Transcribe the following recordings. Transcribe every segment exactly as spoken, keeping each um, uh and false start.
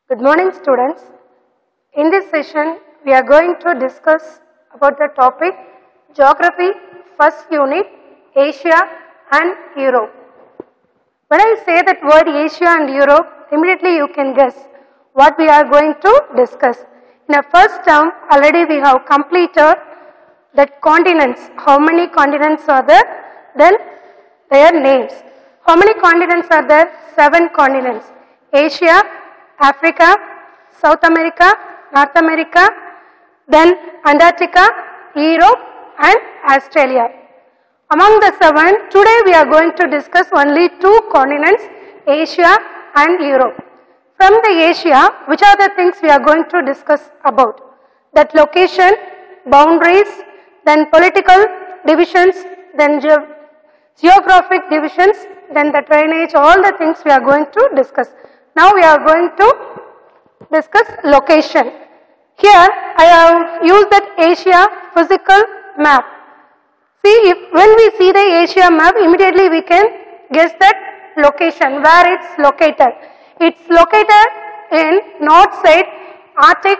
Good morning, students. In this session, we are going to discuss about the topic Geography, first unit, Asia and Europe. When I say that word Asia and Europe, immediately you can guess what we are going to discuss. In the first term, already we have completed that continents. How many continents are there? Then their names. How many continents are there? Seven continents. Asia, Africa, South America, North America, then Antarctica, Europe and Australia. Among the seven, today we are going to discuss only two continents, Asia and Europe. From the Asia, which are the things we are going to discuss about? That location, boundaries, then political divisions, then ge geographic divisions, then the drainage, all the things we are going to discuss. Now we are going to discuss location. Here I have used that Asia physical map. See, if when we see the Asia map, immediately we can guess that location, where it's located. It's located in north side Arctic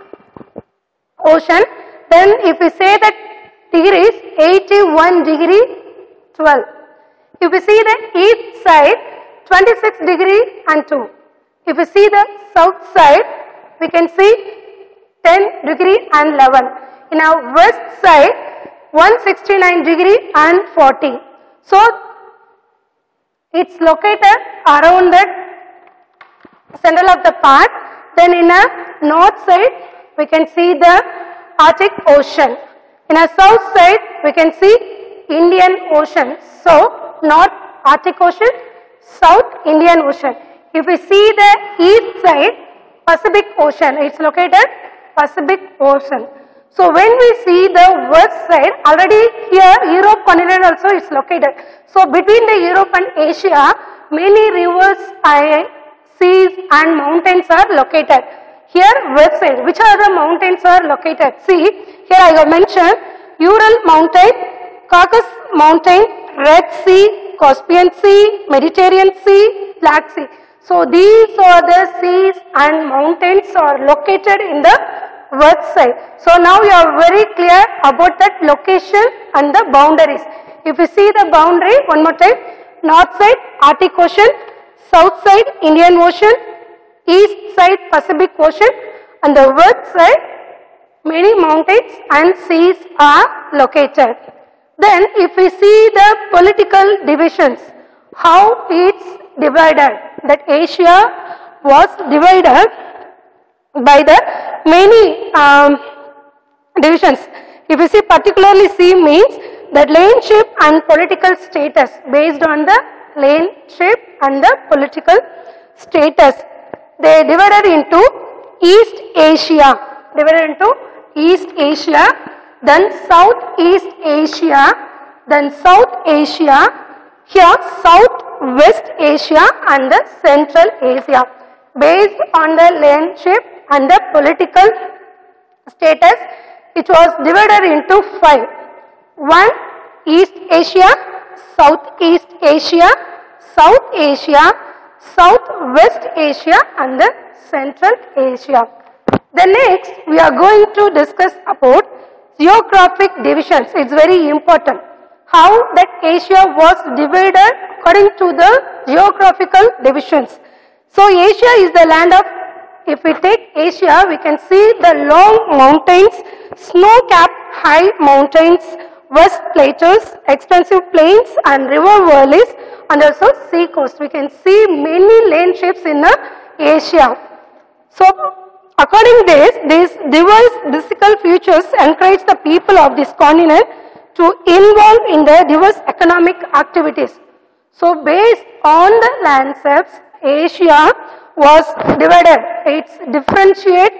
Ocean. Then if we say that degrees, eighty-one degree twelve. If we see the east side, twenty-six degree and two. If we see the south side, we can see ten degree and eleven. In our west side, one hundred sixty-nine degree and forty. So, it's located around the center of the part. Then in a north side, we can see the Arctic Ocean. In a south side, we can see Indian Ocean. So, north Arctic Ocean, south Indian Ocean. If we see the east side, Pacific Ocean, it's located Pacific Ocean. So when we see the west side, already here Europe continent also is located. So between the Europe and Asia, many rivers, seas and mountains are located. Here west side, which are the mountains are located? See, here I have mentioned Ural Mountain, Caucasus Mountain, Red Sea, Caspian Sea, Mediterranean Sea, Black Sea. So these are the seas and mountains are located in the west side. So now you are very clear about that location and the boundaries. If you see the boundary, one more time, north side Arctic Ocean, south side Indian Ocean, east side Pacific Ocean and the west side many mountains and seas are located. Then if we see the political divisions, how it's divided, that Asia was divided by the many um, divisions. If you see particularly C means that laneship and political status, based on the laneship and the political status. They divided into East Asia, divided into East Asia, then Southeast Asia, then South Asia, here Southwest Asia and the Central Asia. Based on the laneship and the political status, it was divided into five. One, East Asia, Southeast Asia, South Asia, Southwest Asia and the Central Asia. The next, we are going to discuss about geographic divisions. It's very important. How that Asia was divided according to the geographical divisions. So Asia is the land of, if we take Asia, we can see the long mountains, snow-capped high mountains, vast plateaus, extensive plains and river valleys and also sea coast. We can see many landscapes in Asia. So according to this, these diverse physical features encourage the people of this continent to involve in the diverse economic activities. So based on the landscapes, Asia was divided. It's differentiated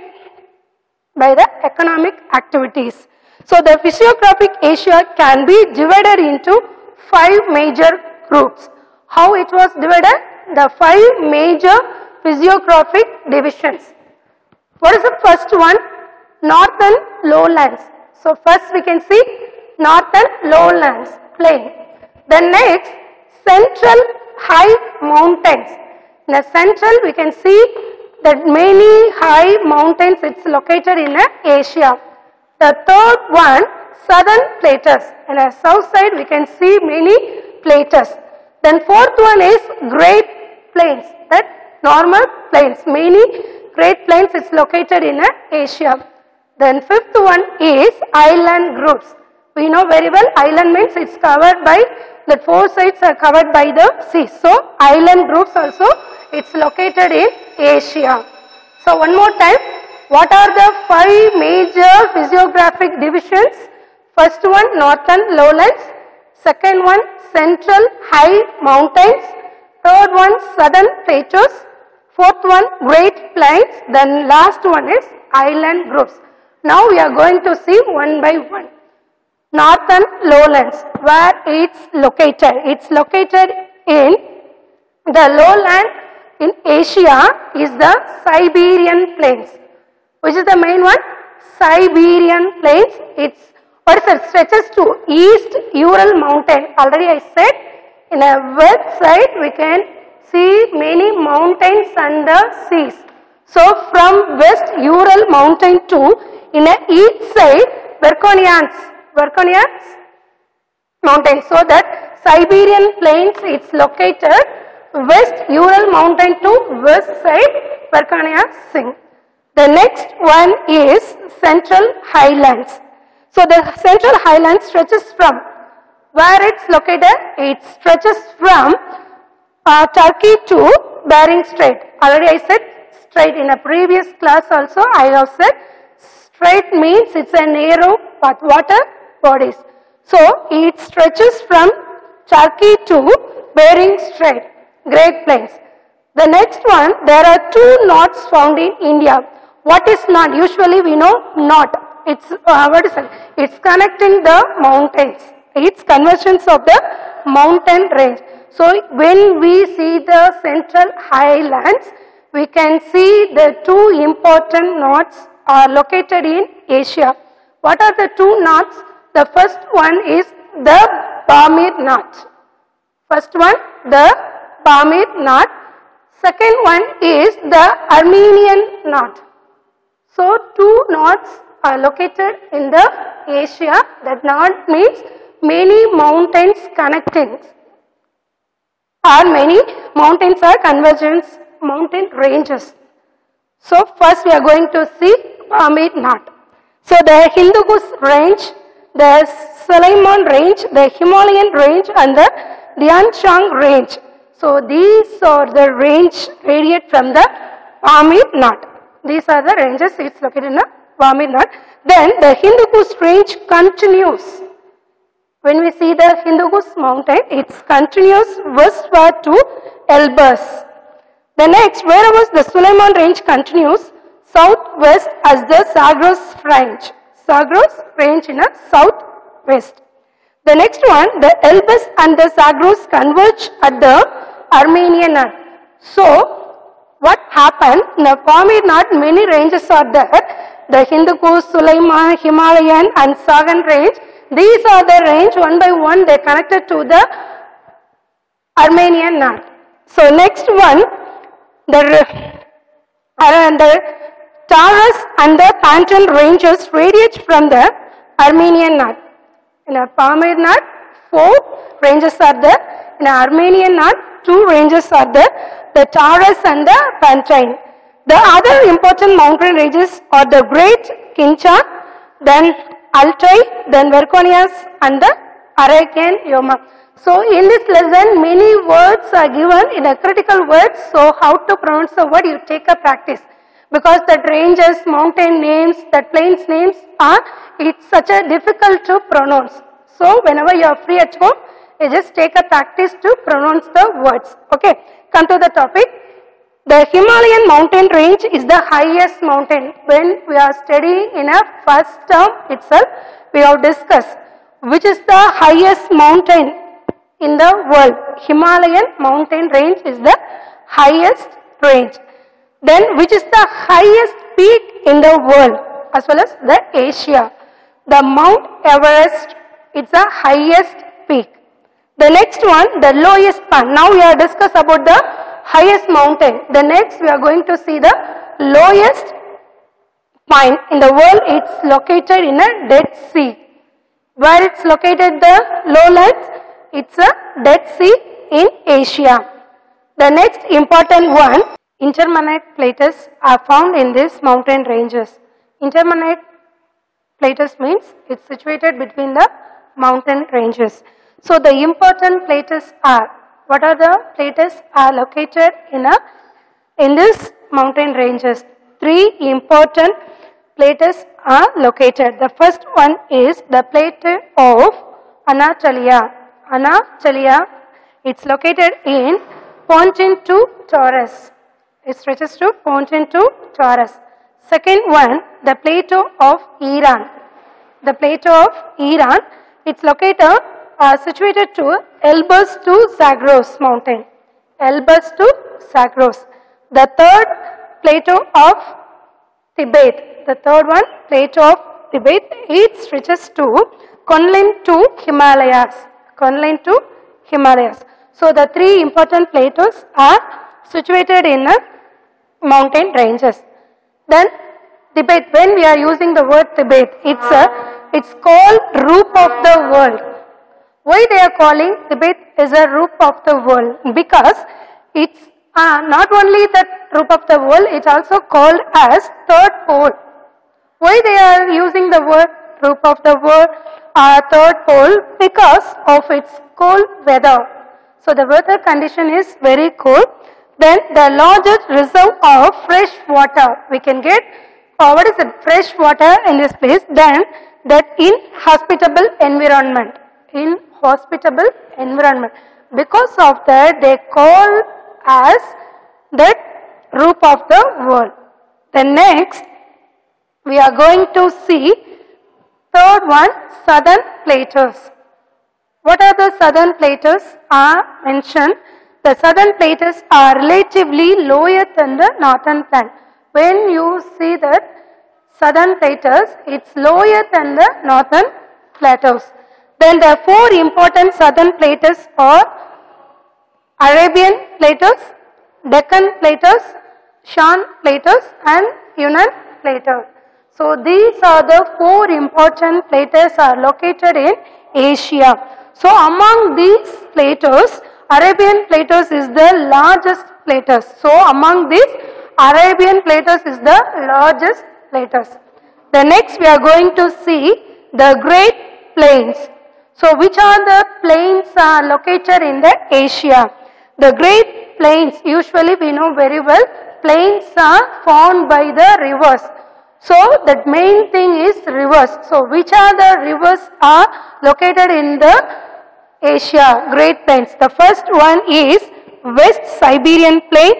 by the economic activities. So the physiographic Asia can be divided into five major groups. How it was divided? The five major physiographic divisions. What is the first one? Northern lowlands. So first we can see northern lowlands, plain. Then next, central high mountains. In the central we can see that many high mountains, it's located in uh, Asia. The third one, southern plateaus. In the south side, we can see many plateaus. Then fourth one is Great Plains, that normal plains. Many Great Plains, it's located in uh, Asia. Then fifth one is island groups. We know very well island means it's covered by, the four sides are covered by the sea. So island groups also, it's located in Asia. So one more time, what are the five major physiographic divisions? First one, northern lowlands. Second one, central high mountains. Third one, southern plateaus. Fourth one, Great Plains. Then last one is island groups. Now we are going to see one by one. Northern lowlands, where it's located. It's located in the lowland in Asia is the Siberian plains. Which is the main one? Siberian plains. It's what is it? Stretches to East Ural mountain. Already I said, in a west side we can see many mountains and the seas. So from West Ural mountain to in a east side Verkhonians, Verkhonians mountain. So that Siberian plains, it's located West Ural mountain to west side Verkhonians Singh. The next one is Central Highlands. So the Central Highlands stretches from, where it's located, it stretches from uh, Turkey to Bering Strait. Already I said strait in a previous class also. I have said strait means it's a narrow path, water bodies. So it stretches from Turkey to Bering Strait, Great Plains. The next one, there are two knots found in India. What is knot? Usually we know knot. It's uh, what is it? It's connecting the mountains. It's convergence of the mountain range. So when we see the Central Highlands, we can see the two important knots are located in Asia. What are the two knots? The first one is the Pamir knot. First one, the Pamir knot. Second one is the Armenian knot. So two knots are located in the Asia. That knot means many mountains connecting, or many mountains are convergence mountain ranges. So first we are going to see Pamir knot. So the Hindu Kush range, the Suleiman range, the Himalayan range and the Tian Shan range. So these are the range radiate from the Pamir knot. These are the ranges, it's located in the Pamir knot. Then the Hindu Kush range continues. When we see the Hindu Kush mountain, it continues westward to Elbrus. The next, wherever the Suleiman range continues, southwest as the Zagros range. Zagros range in a southwest. The next one, the Elbrus and the Zagros converge at the Armenian knot. So, what happened? In the Pamir knot, many ranges are there. The Hindu Kush, Suleiman, Himalayan and Sagan range. These are the range one by one they connected to the Armenian knot. So next one, the, uh, the Taurus and the Panton ranges radiate from the Armenian knot. In a Pamir knot, four ranges are there. In a Armenian knot, two ranges are there. The Taurus and the Panton. The other important mountain ranges are the Great Kincha, then Altai, then Verkhonians and the Arakan Yoma. So in this lesson many words are given in a critical words. So how to pronounce the word, you take a practice. Because that ranges, mountain names, that plains names are, it's such a difficult to pronounce. So whenever you are free at home, you just take a practice to pronounce the words. Okay, come to the topic. The Himalayan mountain range is the highest mountain. When we are studying in a first term itself, we have discussed which is the highest mountain in the world. Himalayan mountain range is the highest range. Then which is the highest peak in the world as well as the Asia. The Mount Everest, it's the highest peak. The next one, the lowest point. Now we are discuss about the highest mountain. The next we are going to see the lowest point in the world. It's located in a Dead Sea. Where it's located, the lowlands, it's a Dead Sea in Asia. The next important one, intermannite plateaus are found in these mountain ranges. Intermannite plateaus means it's situated between the mountain ranges. So the important plateaus are, what are the plateaus are located in a in this mountain ranges? Three important plateaus are located. The first one is the plateau of Anatolia. Anatolia, it's located in Pontine-to Taurus. It stretches to Pontine-to Taurus. Second one, the plateau of Iran. The plateau of Iran, it's located, uh, situated to Elbrus to Zagros mountain. Elbrus to Zagros. The third plateau of Tibet. The third one, plateau of Tibet, it stretches to Kunlun to Himalayas. Kunlun to Himalayas. So the three important plateaus are situated in the mountain ranges. Then Tibet, when we are using the word Tibet, it's a, it's called roof of the world. Why they are calling Tibet is a roof of the world? Because it's uh, not only the roof of the world, it's also called as third pole. Why they are using the word roof of the world, uh, third pole? Because of its cold weather. So the weather condition is very cold. Then the largest reserve of fresh water we can get. Uh, what is it? Fresh water in this place. Then that in hospitable environment. In hospitable environment. Because of that they call as that roof of the world. The next we are going to see third one, southern plateaus. What are the southern plateaus are mentioned? The southern plateaus are relatively lower than the northern plain. When you see that southern plateaus, it's lower than the northern plateaus. Then the four important southern plateaus are Arabian plateaus, Deccan plateaus, Shan plateaus and Yunnan plateau. So these are the four important plateaus are located in Asia. So among these plateaus, Arabian plateaus is the largest plateaus. So among these, Arabian plateaus is the largest plateaus. The next we are going to see the Great Plains. So which are the plains are located in the Asia? The Great Plains, usually we know very well, plains are formed by the rivers. So the main thing is rivers. So which are the rivers are located in the Asia, Great Plains? The first one is West Siberian Plain.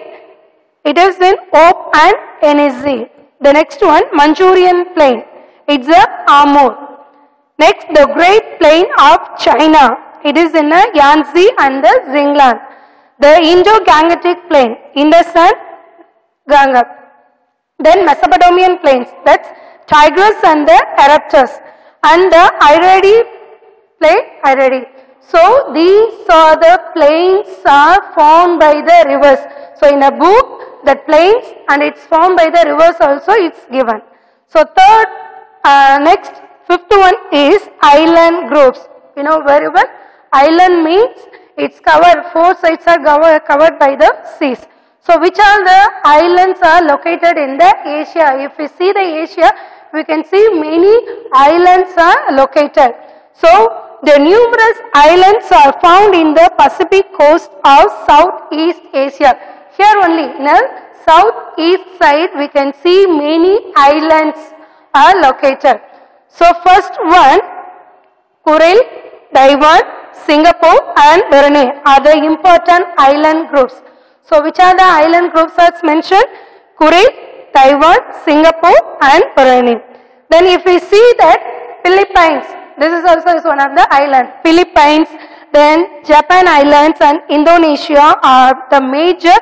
It is in Ob and Yenisei. The next one, Manchurian Plain. It's the Amur. Next, the Great Plain of China. It is in the Yangtze and the Jinglan. The Indo-Gangetic Plain, Indus and Ganga. Then Mesopotamian Plains, that's Tigris and the Erectus. And the Iradi Plain, Iradi. So these are the plains are formed by the rivers. So in a book, the plains and it's formed by the rivers also it's given. So third, uh, next, fifth one is island groups. You know very well, island means it's covered, four sides are covered by the seas. So which are the islands are located in the Asia? If we see the Asia, we can see many islands are located. So the numerous islands are found in the Pacific coast of Southeast Asia. Here only in the southeast side we can see many islands are located. So first one, Kuril, Taiwan, Singapore and Brunei are the important island groups. So which are the island groups as mentioned? Kuril, Taiwan, Singapore and Brunei. Then if we see that Philippines, this is also is one of the islands. Philippines, then Japan Islands and Indonesia are the major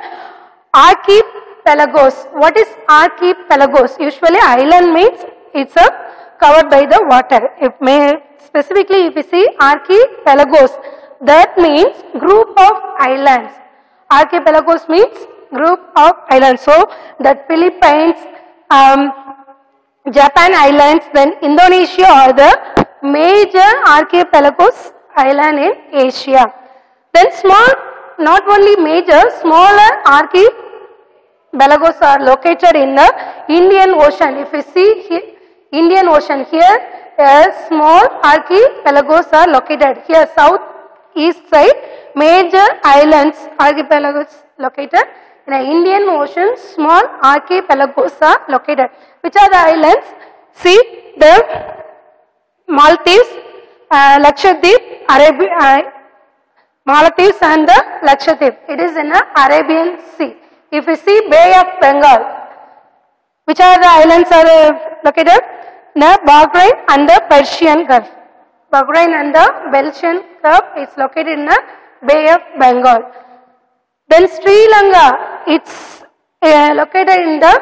archipelagos. What is archipelagos? Usually island means it's a covered by the water. If may specifically if we see archipelagos, that means group of islands. Archipelagos means group of islands. So that Philippines, um, Japan islands, then Indonesia are the major archipelagos island in Asia. Then small, not only major, smaller archipelagos are located in the Indian Ocean. If you see here, Indian Ocean here, a small archipelagos are located here, south east side. Major islands, archipelagos located in the Indian Ocean. Small archipelagos are located. Which are the islands? See the Maldives, uh, Lakshadweep, Arabia, uh, Maldives and the Lakshadweep. It is in the Arabian Sea. If you see Bay of Bengal, which are the islands are uh, located? The Bahrain and the Persian Gulf. Bahrain and the Persian Gulf is located in the Bay of Bengal. Then Sri Lanka, it's uh, located in the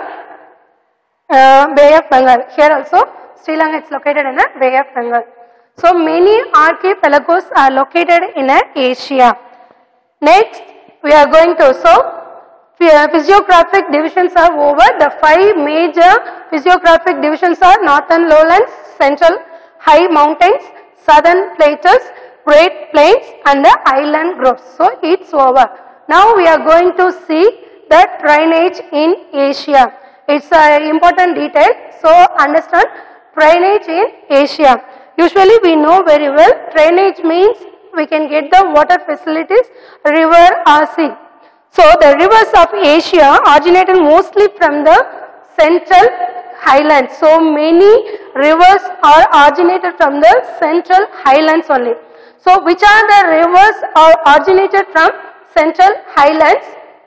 uh, Bay of Bengal. Here also Sri Lanka is located in the Bay of Bengal. So many archipelagos are located in uh, Asia. Next we are going to, so physiographic divisions are over. The five major physiographic divisions are northern lowlands, central high mountains, southern plateaus, great plains and the island groups. So it's over. Now we are going to see the drainage in Asia. It's an important detail. So understand drainage in Asia. Usually we know very well drainage means we can get the water facilities, river or sea. So the rivers of Asia originated mostly from the central highlands. So many rivers are originated from the central highlands only. So which are the rivers are originated from central highlands?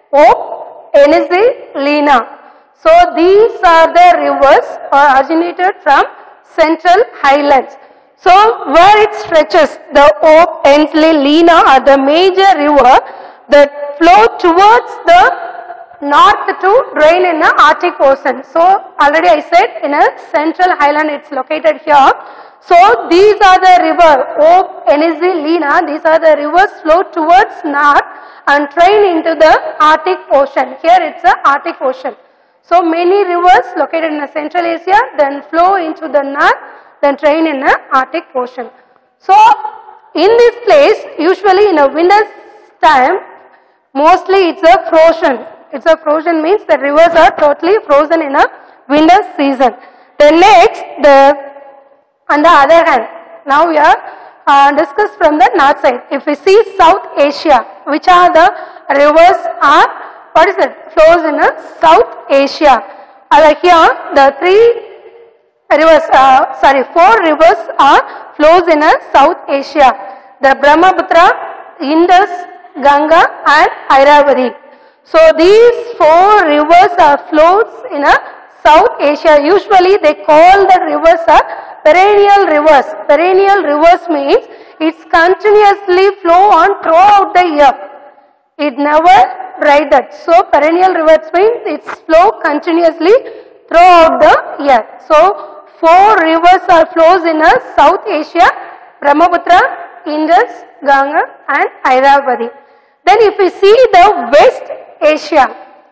Ob, Yenisei, Lena. So these are the rivers are originated from central highlands. So where it stretches, the Ob, Yenisei, Lena are the major river that flow towards the north to drain in the Arctic Ocean. So already I said in a central highland it's located here. So these are the river Ob, Yenisei, Lena. These are the rivers flow towards north and drain into the Arctic Ocean. Here it's the Arctic Ocean. So many rivers located in the Central Asia then flow into the north, then drain in the Arctic Ocean. So in this place, usually in a winter time, mostly it's a frozen. It's a frozen means the rivers are totally frozen in a winter season. Then next, the on the other hand, now we are uh, discuss from the north side. If we see South Asia, which are the rivers are, what is it? Flows in a South Asia. Uh, here the three rivers, uh, sorry, four rivers are flows in a South Asia. The Brahmaputra, Indus, Ganga and Irrawaddy. So these four rivers are flows in a South Asia. Usually they call the rivers are perennial rivers. Perennial rivers means it's continuously flow on throughout the year. It never dry that. So perennial rivers means it's flow continuously throughout the year. So four rivers are flows in a South Asia: Brahmaputra, Indus, Ganga and Irrawaddy. Then if we see the West Asia,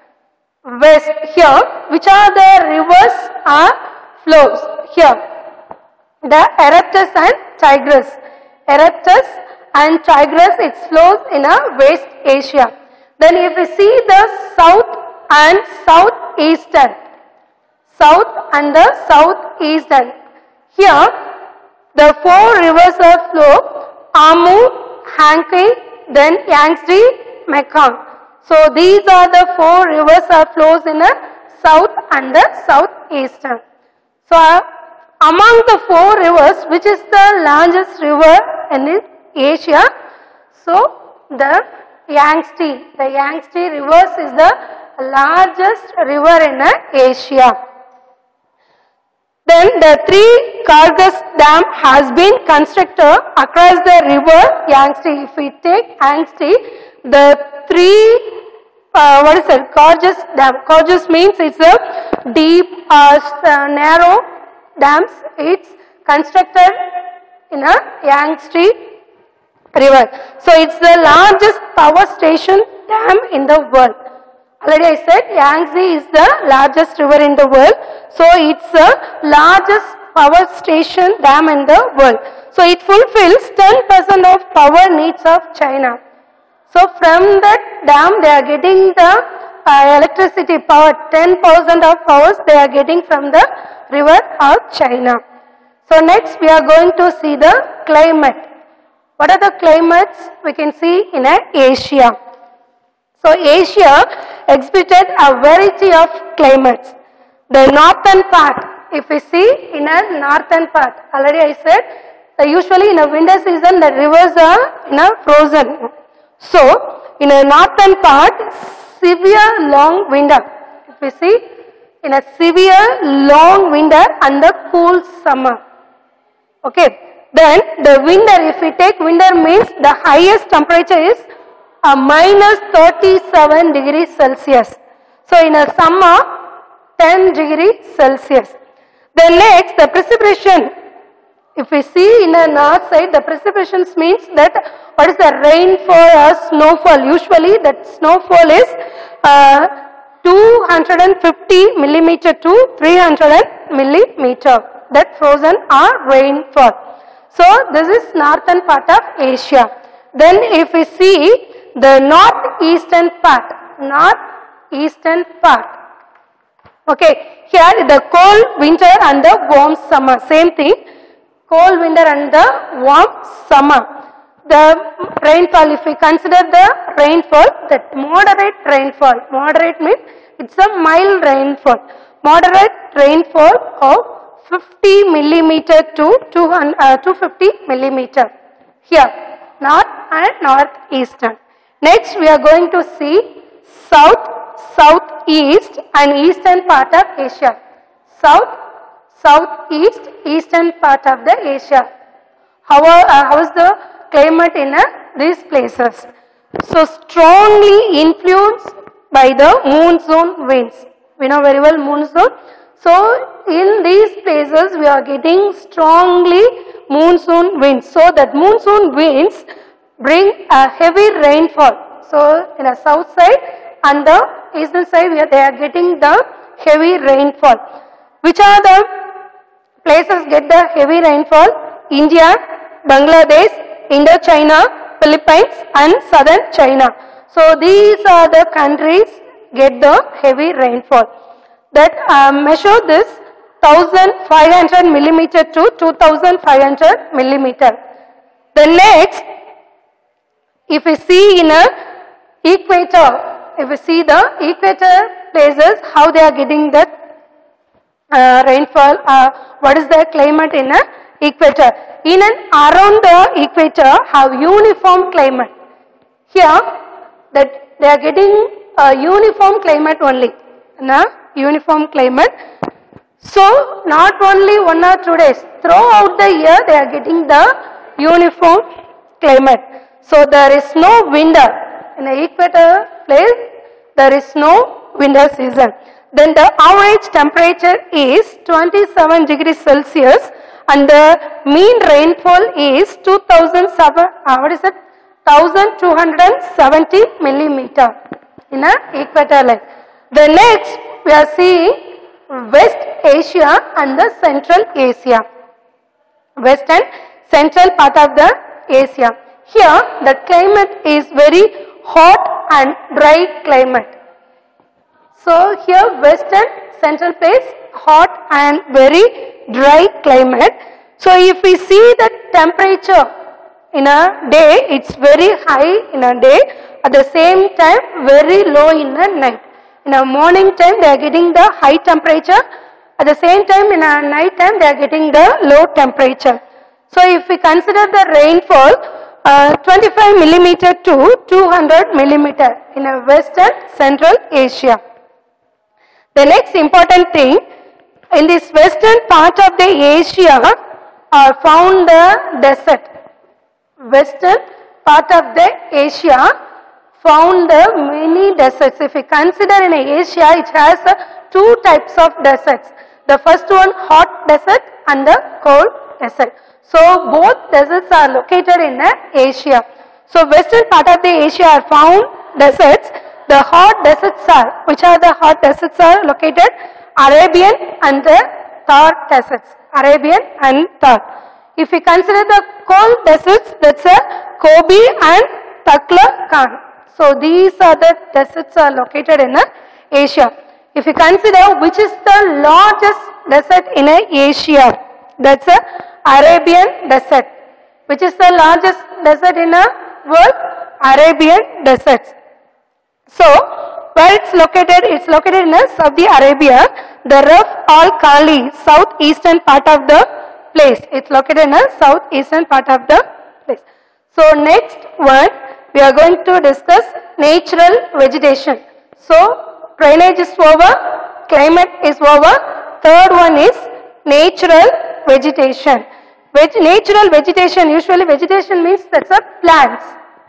west here, which are the rivers are flows here? The Eruptus and Tigris. Eruptus and Tigris, it flows in a West Asia. Then if we see the South and Southeastern, South and the Southeastern, here the four rivers are flow: Amu, Hankey, then Yangtze, Mekong. So these are the four rivers are flows in the south and the southeastern. So uh, among the four rivers, which is the largest river in Asia? So the Yangtze. The Yangtze rivers is the largest river in Asia. Then the three Kharghar dam has been constructed across the river Yangtze. If we take Yangtze, the three, uh, what is it, Kharghar dam. Kharghar means it's a deep, uh, narrow dams. It's constructed in a Yangtze river. So it's the largest power station dam in the world? Already I said Yangtze is the largest river in the world. So it's the largest power station dam in the world. So it fulfills ten percent of power needs of China. So from that dam they are getting the uh, electricity power, ten percent of powers they are getting from the river of China. So next we are going to see the climate. What are the climates we can see in uh, Asia? So Asia exhibited a variety of climates. The northern part, if we see in a northern part, already I said, uh, usually in a winter season the rivers are in a frozen. So in a northern part, severe long winter. If we see in a severe long winter and the cool summer. Okay. Then the winter, if we take winter means the highest temperature is a minus thirty-seven degrees Celsius. So in a summer, ten degrees Celsius. Then next, the precipitation. If we see in the north side, the precipitation means that what is the rainfall or snowfall. Usually that snowfall is uh, two hundred fifty millimeter to three hundred millimeter. That frozen or rainfall. So this is northern part of Asia. Then if we see the northeastern part, northeastern part. Okay, here the cold winter and the warm summer, same thing. Cold winter and the warm summer. The rainfall, if we consider the rainfall, that moderate rainfall, moderate means it's a mild rainfall. Moderate rainfall of fifty millimeter to two hundred fifty millimeter. Here, north and northeastern. Next, we are going to see south, southeast and eastern part of Asia. South, southeast, eastern part of the Asia. How, uh, how is the climate in uh, these places? So, strongly influenced by the monsoon winds. We know very well monsoon. So, in these places we are getting strongly monsoon winds. So, that monsoon winds bring a heavy rainfall. So, in the south side and the eastern side we are, they are getting the heavy rainfall. Which are the places get the heavy rainfall? India, Bangladesh, Indochina, Philippines and southern China. So, these are the countries get the heavy rainfall. That uh, measure this one thousand five hundred millimeter to two thousand five hundred millimeter. The next, if we see in a equator, if we see the equator places, how they are getting that uh, rainfall, uh, what is the climate in a equator. In and around the equator have uniform climate. Here, that they are getting a uniform climate only. Na? Uniform climate. So, not only one or two days, throughout the year they are getting the uniform climate. So, there is no winter. In the equator place, there is no winter season. Then the average temperature is twenty-seven degrees Celsius and the mean rainfall is two thousand seven, uh, what is it? one thousand two hundred seventy millimeter in a equator line. The next we are seeing West Asia and the Central Asia. West and central part of the Asia. Here the climate is very hot and dry climate. So here west and central place hot and very dry climate. So if we see the temperature in a day, it's very high in a day, at the same time very low in a night. In a morning time they are getting the high temperature, at the same time in a night time they are getting the low temperature. So if we consider the rainfall, uh, twenty-five millimeter to two hundred millimeter in a west and central Asia. The next important thing, in this western part of the Asia are found the desert. Western part of the Asia found the many deserts. If we consider in Asia, it has uh, two types of deserts. The first one hot desert and the cold desert. So both deserts are located in uh, Asia. So western part of the Asia are found deserts. The hot deserts are, which are the hot deserts are located? Arabian and the Thar deserts. Arabian and Thar. If we consider the cold deserts, that's a Gobi and Taklamakan. So these are the deserts are located in uh, Asia. If you consider which is the largest desert in uh, Asia, that's a Arabian desert. Which is the largest desert in the world? Arabian deserts. So, where it's located? It's located in Saudi Arabia, the Raf al Khali, southeastern part of the place. It's located in the southeastern part of the place. So, next one, we are going to discuss natural vegetation. So, drainage is over, climate is over. Third one is natural vegetation. Veg natural vegetation, usually vegetation means that's a plants.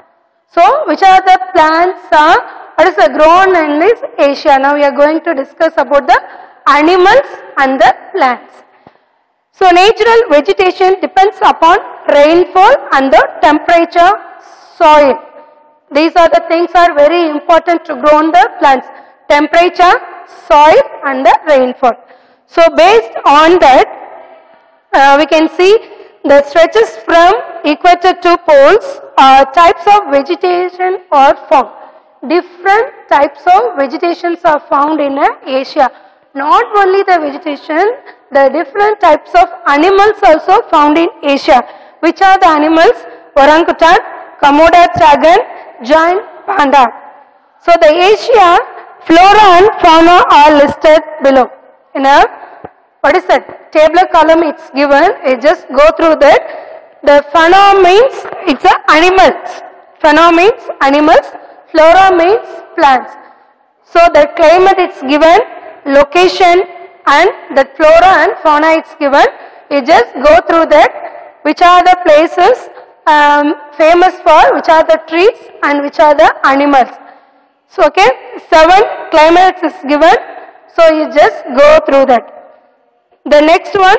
So, which are the plants are, what is the grown in this Asia? Now, we are going to discuss about the animals and the plants. So, natural vegetation depends upon rainfall and the temperature, soil. These are the things are very important to grow the plants. Temperature, soil and the rainfall. So, based on that, uh, we can see the stretches from equator to poles, uh, types of vegetation are found. Different types of vegetations are found in uh, Asia. Not only the vegetation, the different types of animals also found in Asia. Which are the animals? Orangutan, Komodo dragon, giant panda. So the Asia flora and fauna are listed below. In a, what is that? Tabular column it's given, it just go through that. The fauna means it's a animals. Fauna means animals, flora means plants. So the climate it's given, location and the flora and fauna it's given. You just go through that. Which are the places um, famous for, which are the trees and which are the animals. So okay, seven climates is given. So you just go through that. The next one,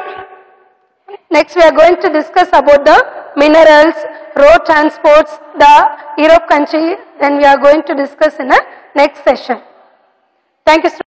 next we are going to discuss about the minerals, road transports, the Europe country, then we are going to discuss in the next session. Thank you.